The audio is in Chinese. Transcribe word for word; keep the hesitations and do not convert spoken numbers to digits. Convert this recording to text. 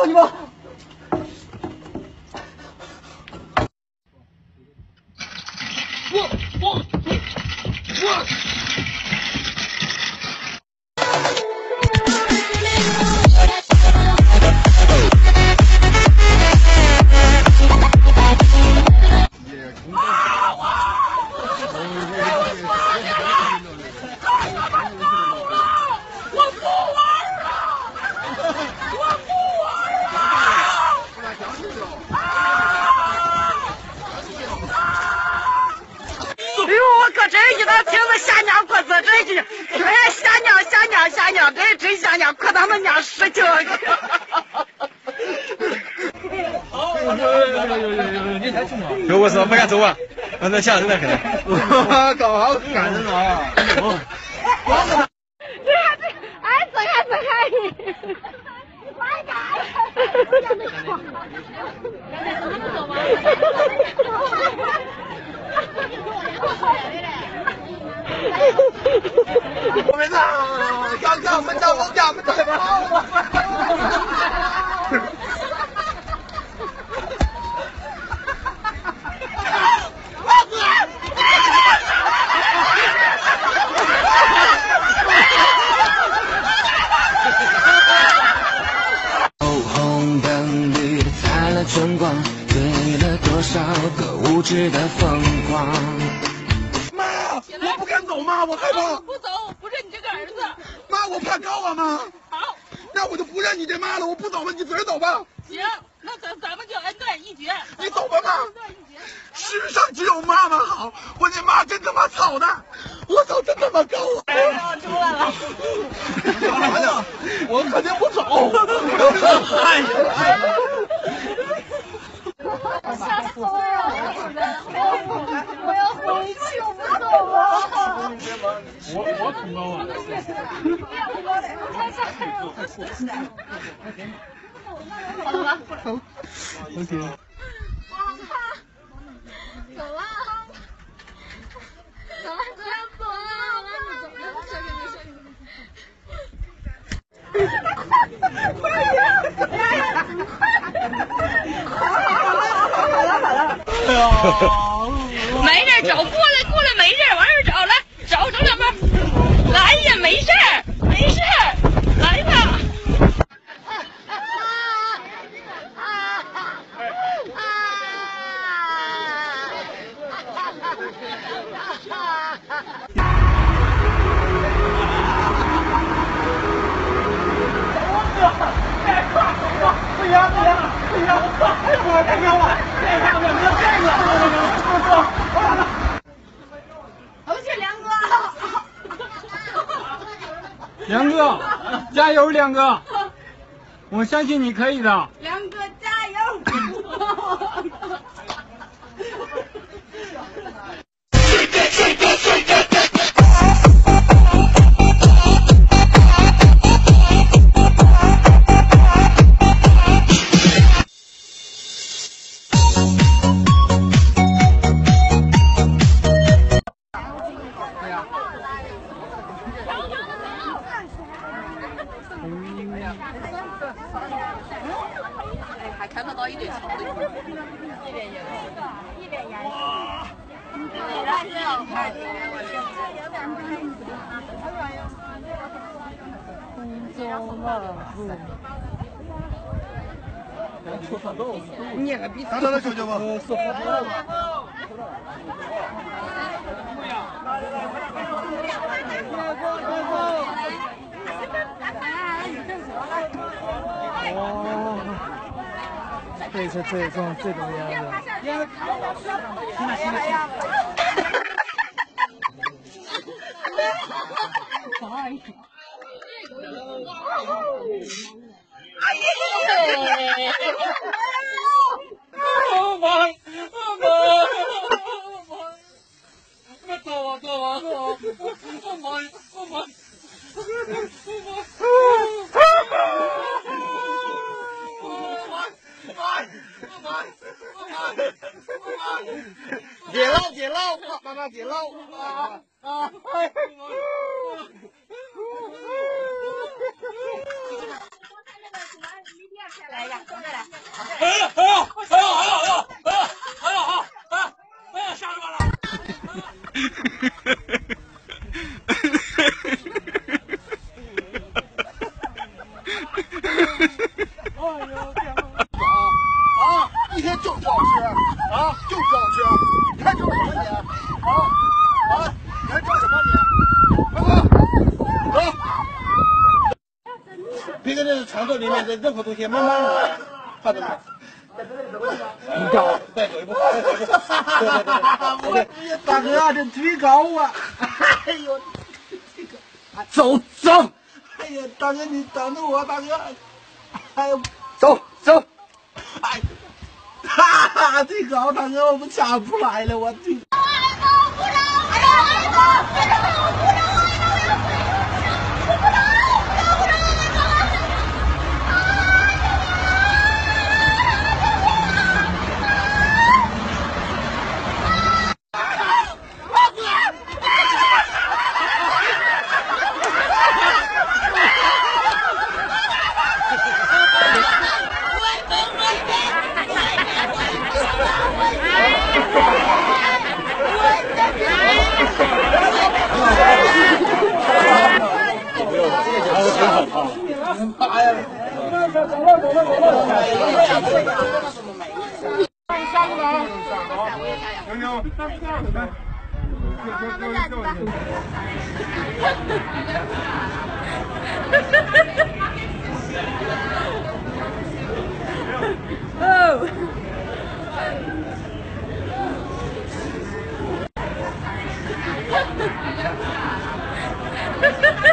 操你妈！我我我！ 哎，吓娘吓娘吓娘，这真吓娘，可他们娘使劲了。 有我说不敢走啊，反正吓人了可能。 我靠，好感人啊！ 这还这哎，这还这还。快点！ 我们操！刚刚我们到我家，我们在跑。 红灯绿的灿烂春光，对了多少个无知的疯狂。 妈，我不敢走妈，我害怕。 不走，不认你这个儿子。 妈，我怕高啊妈。 好， 那我就不认你这妈了，我不走了，你自个儿走吧。 行，那咱咱们就恩断义绝。 你走吧妈。世上只有妈妈好，我那妈真他妈操蛋，我操真他妈高啊！ 哎呀，出来了。 干啥呢？我肯定不走。哎呀！ 吓死我了！我要回去，我不走了。 我我恐高啊！ 太吓人了！好了吗？ 好。OK。 我好怕。走了。走了，走了，走了，走了，走了，小姐姐，小姐姐。快点！快点！ 哎呀！ 没事，找过来，过来，没事，往这找来，找找两边。来呀，没事，没事，来吧。 不行不行不行！我太高了，太高了，太高了！ 我去，梁哥。 梁哥，加油，梁哥！我相信你可以的。 梁哥加油！ 还看得到一堆草堆，一脸颜色，一脸颜色。哇！真好看，空中漫步。 你还比咱来舅舅吗？是好多了吗？ 哦，这是这种这种样子。行了行了行了。 哎呀！ 我妈，我妈，我走啊走啊走啊！我妈，我妈， 别唠别唠，妈妈别唠啊啊！ 来呀！ 肠道里面的任何东西慢慢的，看到没？你高，再走一步，再走一步。对对对对，大哥，这腿高啊！哎呦，这个，走走。哎呀，大哥，你等着我，大哥。哎呦，走走。哎，哈哈，腿高，大哥，我们家不来了，我腿。 妈呀！走了走了走了！下不来。牛牛，来， 哦。哈哈哈哈哈！